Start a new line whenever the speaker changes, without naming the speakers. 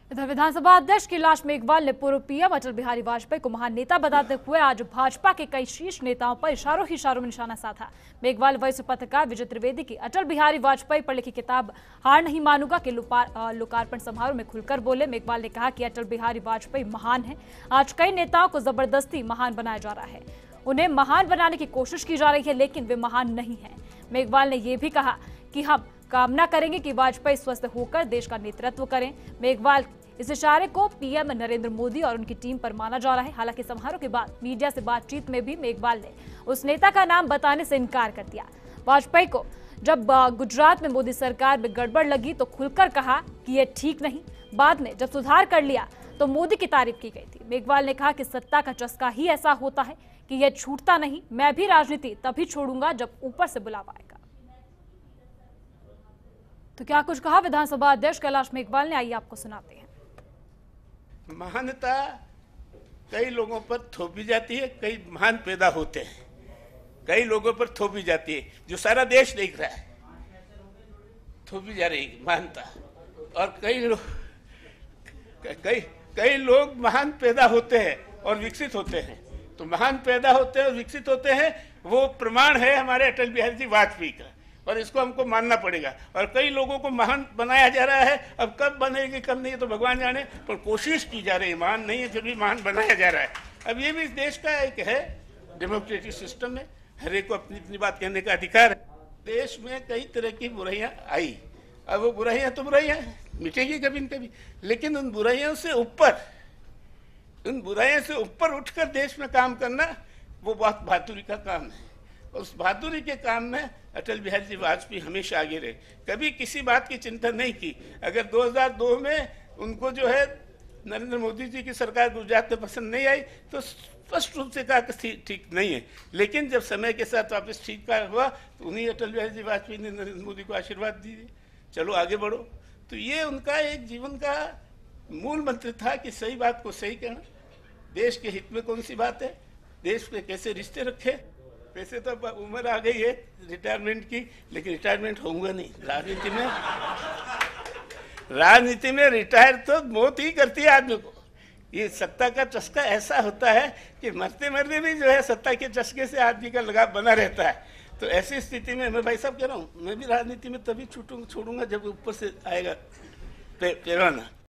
इधर विधानसभा अध्यक्ष कैलाश मेघवाल ने पूर्व पीएम अटल बिहारी वाजपेयी को महान नेता बताते हुए आज भाजपा के कई शीर्ष नेताओं पर इशारों ही इशारों में निशाना साधा। मेघवाल वरिष्ठ पत्रकार विजय त्रिवेदी की अटल बिहारी वाजपेयी पर लिखी किताब हार नहीं मानूंगा के लोकार्पण समारोह में खुलकर बोले। मेघवाल ने कहा कि अटल बिहारी वाजपेयी महान है। आज कई नेताओं को जबरदस्ती महान बनाया जा रहा है, उन्हें महान बनाने की कोशिश की जा रही है, लेकिन वे महान नहीं है। मेघवाल ने यह भी कहा कि हम कामना करेंगे कि वाजपेयी स्वस्थ होकर देश का नेतृत्व करें। मेघवाल इस इशारे को पीएम नरेंद्र मोदी और उनकी टीम पर माना जा रहा है। हालांकि समारोह के बाद मीडिया से बातचीत में भी मेघवाल ने उस नेता का नाम बताने से इनकार कर दिया। वाजपेयी को जब गुजरात में मोदी सरकार में गड़बड़ लगी तो खुलकर कहा कि यह ठीक नहीं। बाद में जब सुधार कर लिया तो मोदी की तारीफ की गई थी। मेघवाल ने कहा कि सत्ता का चस्का ही ऐसा होता है कि यह छूटता नहीं। मैं भी राजनीति तभी छोड़ूंगा जब ऊपर से बुलावा आएगा। तो क्या कुछ कहा विधानसभा अध्यक्ष कैलाश मेघवाल ने, आइए आपको सुनाते हैं।
महानता कई लोगों पर थोपी जाती है, कई महान पैदा होते हैं, कई लोगों पर थोपी जाती है, जो सारा देश देख रहा है, थोपी जा रही महानता। और कई लोग महान पैदा होते हैं और विकसित होते हैं। तो महान पैदा होते हैं और विकसित होते हैं, वो प्रमाण है हमारे अटल बिहारी जी वाजपेयी का, और इसको हमको मानना पड़ेगा। और कई लोगों को महान बनाया जा रहा है, अब कब बनेगी कब नहीं तो भगवान जाने, पर कोशिश की जा रही है। महान नहीं है फिर भी महान बनाया जा रहा है। अब ये भी इस देश का एक है डेमोक्रेटिक सिस्टम में, हर एक को अपनी अपनी बात कहने का अधिकार है। देश में कई तरह की बुराइयां आई, अब वो बुराइयां तो बुराइयां मिटेगी कभी न कभी, लेकिन उन बुराइयों से ऊपर उठकर देश में काम करना वो बहुत बहादुरी का काम है। उस बहादुरी के काम में अटल बिहारी जी वाजपेयी हमेशा आगे रहे, कभी किसी बात की चिंता नहीं की। अगर 2002 में उनको जो है नरेंद्र मोदी जी की सरकार गुजरात में पसंद नहीं आई तो स्पष्ट रूप से कहा कि ठीक नहीं है, लेकिन जब समय के साथ वापस ठीक का हुआ तो उन्हीं अटल बिहारी जी वाजपेयी ने नरेंद्र मोदी को आशीर्वाद दिए, चलो आगे बढ़ो। तो ये उनका एक जीवन का मूल मंत्र था कि सही बात को सही कहना, देश के हित में कौन सी बात है, देश में कैसे रिश्ते रखे। वैसे तो उम्र आ गई है रिटायरमेंट की, लेकिन रिटायरमेंट होऊंगा नहीं। राजनीति में रिटायर तो मौत ही करती है आदमी को। ये सत्ता का चस्का ऐसा होता है कि मरते मरते भी जो है सत्ता के चस्के से आदमी का लगाव बना रहता है। तो ऐसी स्थिति में मैं भाई साहब कह रहा हूँ, मैं भी राजनीति में तभी छोड़ूंगा जब ऊपर से आएगा पैमाना।